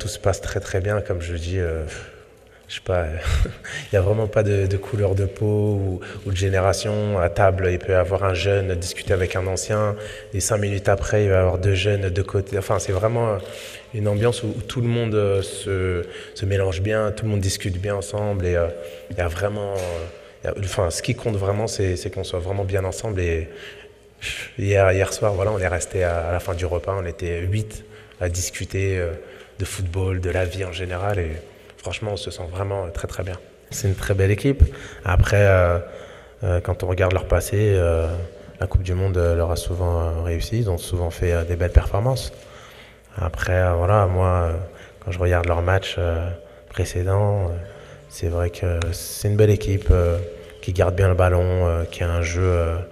tout se passe très très bien, comme je le dis. Je sais pas, il n'y a vraiment pas de couleur de peau ou de génération. À table, il peut y avoir un jeune discuter avec un ancien, et 5 minutes après, il va y avoir deux jeunes de côté. Enfin, c'est vraiment une ambiance où tout le monde se mélange bien, tout le monde discute bien ensemble. Et il y a vraiment. Enfin, ce qui compte vraiment, c'est qu'on soit vraiment bien ensemble. Et hier soir, voilà, on est resté à la fin du repas, on était 8 à discuter de football, de la vie en général. Et franchement, on se sent vraiment très très bien. C'est une très belle équipe. Après, quand on regarde leur passé, la Coupe du Monde leur a souvent réussi. Ils ont souvent fait des belles performances. Après, voilà, moi, quand je regarde leurs matchs précédents, c'est vrai que c'est une belle équipe qui garde bien le ballon, qui a un jeu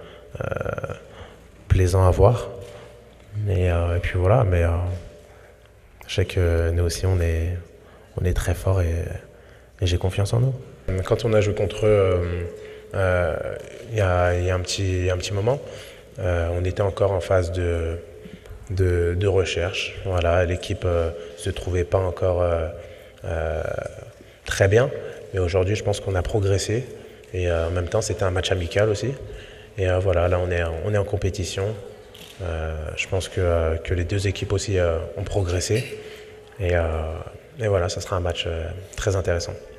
plaisant à voir. Et puis voilà, mais je sais que nous aussi, on est très forts et j'ai confiance en nous. Quand on a joué contre eux, il y a un petit moment, on était encore en phase de recherche. Voilà, l'équipe se trouvait pas encore très bien, mais aujourd'hui, je pense qu'on a progressé. Et en même temps, c'était un match amical aussi. Et voilà, là, on est en compétition. Je pense que les deux équipes aussi ont progressé. Et voilà, ça sera un match très intéressant.